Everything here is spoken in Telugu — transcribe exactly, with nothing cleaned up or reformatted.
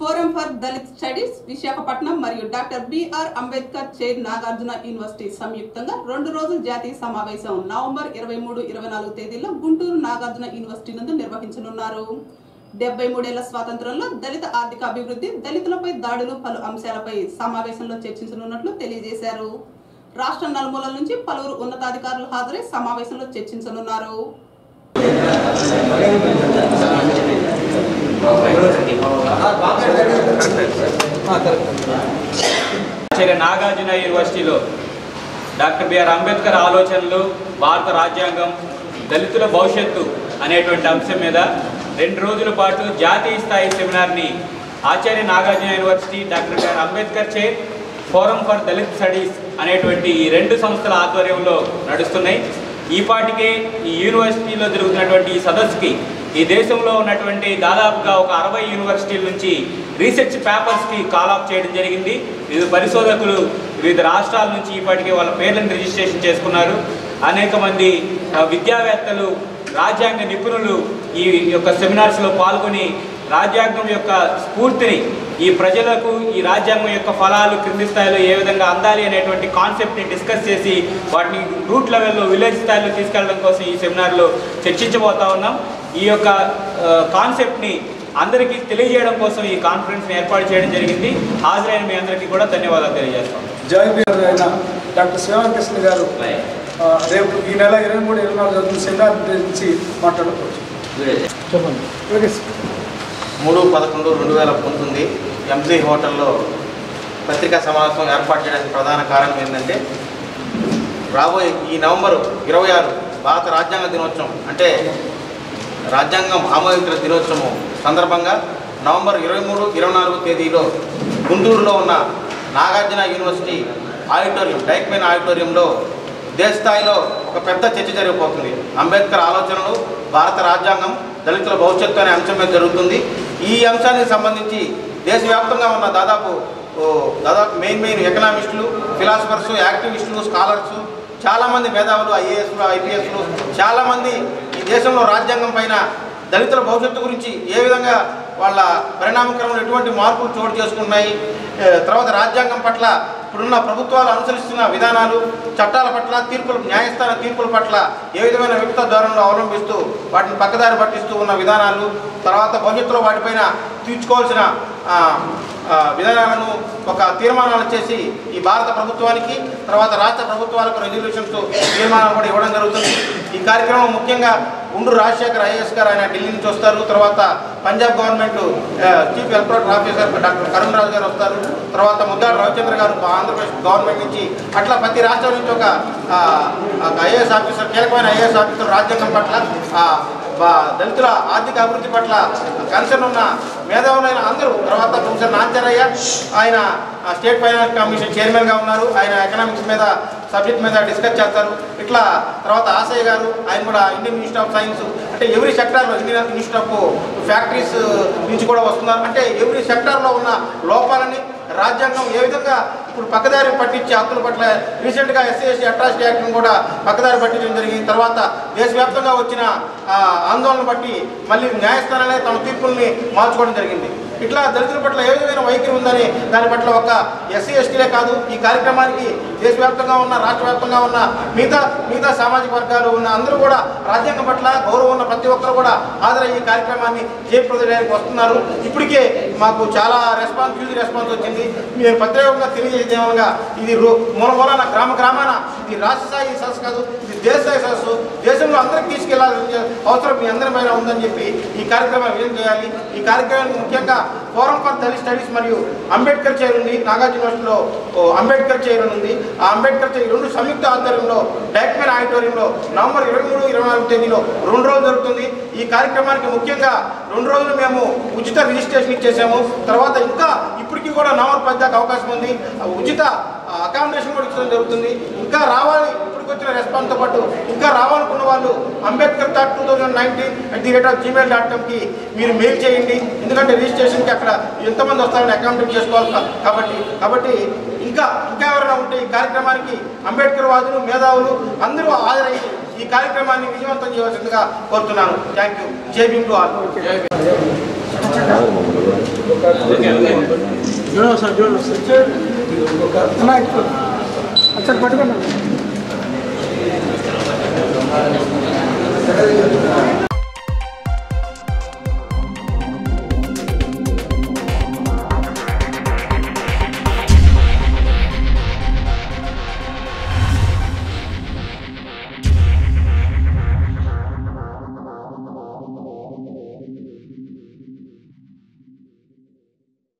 Forum for Dalit studies Visakhapatnam మరియు doctor BR Ambedkar chair Nagarjuna university సంయుక్తంగా రెండు రోజుల జాతీయ సమావేశం నవంబర్ ఇరవై మూడు ఇరవై నాలుగు తేదీల్లో గుంటూరు నాగార్జున యూనివర్సిటీ నందు నిర్వహించనున్నారు. డెబ్బై మూడేళ్ల స్వాతంత్రంలో దళిత ఆర్థిక అభివృద్ధి, దళితులపై దాడులు పలు అంశాలపై సమావేశంలో చర్చించనున్నట్లు తెలియజేశారు. రాష్ట్ర నలుమూలల నుంచి పలువురు ఉన్నతాధికారులు హాజరై సమావేశంలో చర్చించనున్నారు. నాగార్జున యూనివర్సిటీలో డాక్టర్ బిఆర్ అంబేద్కర్ ఆలోచనలు, భారత రాజ్యాంగం, దళితుల భవిష్యత్తు అనేటువంటి అంశం మీద రెండు రోజుల పాటు జాతీయ స్థాయి సెమినార్ని Acharya Nagarjuna university, doctor BR Ambedkar chair, forum for Dalit studies అనేటువంటి ఈ రెండు సంస్థల ఆధ్వర్యంలో నడుస్తున్నాయి. ఈ పాటికే ఈ యూనివర్సిటీలో జరుగుతున్నటువంటి ఈ సదస్సుకి ఈ దేశంలో ఉన్నటువంటి దాదాపుగా ఒక అరవై యూనివర్సిటీల నుంచి రీసెర్చ్ పేపర్స్కి కాల్ ఆఫ్ చేయడం జరిగింది. వివిధ పరిశోధకులు వివిధ రాష్ట్రాల నుంచి ఇప్పటికే వాళ్ళ పేర్లను రిజిస్ట్రేషన్ చేసుకున్నారు. అనేక మంది విద్యావేత్తలు, రాజ్యాంగ నిపుణులు ఈ యొక్క సెమినార్స్లో పాల్గొని రాజ్యాంగం యొక్క స్ఫూర్తిని, ఈ ప్రజలకు ఈ రాజ్యాంగం యొక్క ఫలాలు క్రింది స్థాయిలో ఏ విధంగా అందాలి అనేటువంటి కాన్సెప్ట్ని డిస్కస్ చేసి వాటిని రూట్ లెవెల్లో, విలేజ్ స్థాయిలో తీసుకెళ్లడం కోసం ఈ సెమినార్లో చర్చించబోతా ఉన్నాం. ఈ యొక్క కాన్సెప్ట్ని అందరికీ తెలియజేయడం కోసం ఈ కాన్ఫరెన్స్ని ఏర్పాటు చేయడం జరిగింది. హాజరైన మీ అందరికీ కూడా ధన్యవాదాలు తెలియజేస్తాం. జై బీఆర్ అయిన డాక్టర్ శివకృష్ణ గారు రేపు ఈ నెల ఇరవై మూడు ఇరవై నాలుగు జరుగుతున్న సెమినార్ గురించి మాట్లాడుకోవచ్చు. చెప్పండి. మూడు పదకొండు రెండు వేల పంతొమ్మిది ఎంజీ హోటల్లో పత్రికా సమావేశం ఏర్పాటు చేయడానికి ప్రధాన కారణం ఏంటంటే, రాబోయే ఈ నవంబరు ఇరవై ఆరు భారత రాజ్యాంగ దినోత్సవం, అంటే రాజ్యాంగం ఆమోదించిన దినోత్సవం సందర్భంగా నవంబర్ ఇరవై మూడు ఇరవై నాలుగు తేదీలో గుంటూరులో ఉన్న నాగార్జున యూనివర్సిటీ ఆడిటోరియం, డైక్మెన్ ఆడిటోరియంలో దేశ స్థాయిలో ఒక పెద్ద చర్చ జరిగిపోతుంది. అంబేద్కర్ ఆలోచనలు, భారత రాజ్యాంగం, దళితుల భవిష్యత్తు అనే అంశం మీద జరుగుతుంది. ఈ అంశానికి సంబంధించి దేశవ్యాప్తంగా ఉన్న దాదాపు దాదాపు మెయిన్ మెయిన్ ఎకనామిస్టులు, ఫిలాసఫర్స్, యాక్టివిస్టులు, స్కాలర్సు, చాలామంది మేధావులు, ఐఏఎస్లు, ఐపీఎస్లు, చాలామంది ఈ దేశంలో రాజ్యాంగం పైన, దళితుల భవిష్యత్తు గురించి ఏ విధంగా వాళ్ళ పరిణామక్రమంలో ఎటువంటి మార్పులు చోటు చేసుకుంటున్నాయి, తర్వాత రాజ్యాంగం పట్ల ఇప్పుడున్న ప్రభుత్వాలు అనుసరిస్తున్న విధానాలు, చట్టాల పట్ల, తీర్పులు, న్యాయస్థాన తీర్పుల పట్ల ఏ విధమైన వికృత ధోరణులు అవలంబిస్తూ వాటిని పక్కదారి పట్టిస్తూ ఉన్న విధానాలు, తర్వాత భవిష్యత్తులో వాటిపైన తీర్చుకోవాల్సిన విధానాలను ఒక తీర్మానాలు చేసి ఈ భారత ప్రభుత్వానికి, తర్వాత రాష్ట్ర ప్రభుత్వాలకు రెజల్యూషన్స్ తీర్మానాలు కూడా ఇవ్వడం జరుగుతుంది. ఈ కార్యక్రమం ముఖ్యంగా ఉండ్రు రాజశేఖర్ ఐఏఎస్ గారు, ఆయన ఢిల్లీ నుంచి వస్తారు. తర్వాత Punjab government chief welfare officer doctor Karun Raju garu వస్తారు. తర్వాత ముద్దాడు రవిచంద్ర గారు ఆంధ్రప్రదేశ్ గవర్నమెంట్ నుంచి, అట్లా ప్రతి రాష్ట్రం నుంచి ఒక ఐఏఎస్ ఆఫీసర్, కీలకమైన ఐఏఎస్ ఆఫీసర్ రాజ్యాంగం పట్ల, దళితుల ఆర్థిక అభివృద్ధి పట్ల కన్సర్న్ ఉన్న మేధావులైన అందరూ, తర్వాత ప్రొఫెసర్ నాంచారయ్య, ఆయన స్టేట్ ఫైనాన్స్ కమిషన్ చైర్మన్గా ఉన్నారు, ఆయన ఎకనామిక్స్ మీద సబ్జెక్ట్ మీద డిస్కస్ చేస్తారు. ఇట్లా తర్వాత ఆశయ్య గారు, ఆయన కూడా ఇండియన్ ఇన్స్టిట్యూట్ ఆఫ్ సైన్స్, అంటే ఎవ్రీ సెక్టార్లో, ఇండియన్ ఇన్స్టిట్యూట్ ఆఫ్ ఫ్యాక్టరీస్ నుంచి కూడా వస్తున్నారు. అంటే ఎవ్రీ సెక్టార్లో ఉన్న లోపాలని, రాజ్యాంగం ఏ విధంగా ఇప్పుడు పక్కదారి పట్టించే హక్కుల పట్ల రీసెంట్గా ఎస్సీ ఎస్టీ అట్రాసిటీ యాక్ట్ను కూడా పక్కదారి పట్టించడం జరిగింది. తర్వాత దేశవ్యాప్తంగా వచ్చిన ఆందోళన బట్టి మళ్ళీ న్యాయస్థానాలే తమ తీర్పుల్ని మార్చుకోవడం జరిగింది. ఇట్లా దళితుల పట్ల ఏ విధమైన వైఖరి ఉందని దాని పట్ల ఒక ఎస్సీ ఎస్టీలే కాదు, ఈ కార్యక్రమానికి దేశవ్యాప్తంగా ఉన్న, రాష్ట్ర వ్యాప్తంగా ఉన్న మిగతా మిగతా సామాజిక వర్గాలు ఉన్న అందరూ కూడా రాజ్యాంగం పట్ల గౌరవం ఉన్న ప్రతి ఒక్కరు కూడా హాజరయ్యి ఈ కార్యక్రమాన్ని జయప్రదడానికి వస్తున్నారు. ఇప్పటికే మాకు చాలా రెస్పాన్స్, హ్యూజ్ రెస్పాన్స్ వచ్చింది. మీరు ప్రత్యేకంగా తెలియజేదేమనగా, ఇది మూల మూలన గ్రామ గ్రామాన ఇది రాష్ట్ర స్థాయి సదస్సు కాదు, ఇది దేశ స్థాయి సదస్సు, దేశంలో అందరికి తీసుకెళ్లాల్సిన అవసరం మీ అందరి పైన ఉందని చెప్పి ఈ కార్యక్రమం ఏం చేయాలి. ఈ కార్యక్రమానికి ముఖ్యంగా ఫోరం ఫర్ దళిత్ స్టడీస్ మరియు అంబేద్కర్ చైర్ ఉంది, నాగార్జున యూనివర్సిటీలో అంబేద్కర్ చైర్ ఉంది. ఆ అంబేద్కర్ చైర్ రెండు సంయుక్త ఆధ్వర్యంలో డైక్మెన్ ఆడిటోరియంలో నవంబర్ ఇరవై మూడు ఇరవై నాలుగు తేదీలో రెండు రోజులు జరుగుతుంది. ఈ కార్యక్రమానికి ముఖ్యంగా రెండు రోజులు మేము ఉచిత రిజిస్ట్రేషన్ ఇచ్చేసాము. తర్వాత ఇంకా ఇప్పటికీ కూడా నవంబర్ పది దాకా అవకాశం ఉంది. ఉచిత అకామిడేషన్ కూడా ఇచ్చడం జరుగుతుంది. ఇంకా రావాలి, ఇప్పటికి వచ్చిన రెస్పాన్స్తో పాటు ఇంకా రావాలనుకున్న వాళ్ళు Ambedkar thought two thousand nineteen at the rate of Gmail dot కామ్కి మీరు మెయిల్ చేయండి. ఎందుకంటే రిజిస్ట్రేషన్కి అక్కడ ఎంతమంది వస్తారని అకామిడేట్ చేసుకోవాలి కాబట్టి కాబట్టి ఇంకా ఇంకా ఎవరైనా ఉంటే ఈ కార్యక్రమానికి అంబేద్కర్ వాదులు, మేధావులు అందరూ హాజరయ్యి ఈ కార్యక్రమాన్ని విజయవంతం చేయవలసిందిగా కోరుతున్నాను. Thank you. Jai Bhim to all. చూడండి సార్ చూడండి సార్ పట్టుకోండి